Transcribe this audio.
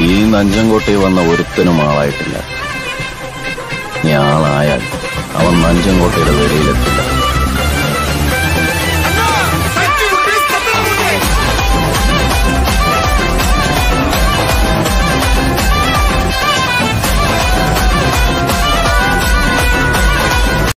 ഈ നഞ്ചൻകോട്ടയിൽ വന്ന ഒരുത്തനും ആളായിട്ടില്ല. നീ ആളായാൽ അവൻ നഞ്ചൻകോട്ടയുടെ വെളിയിലെത്തില്ല.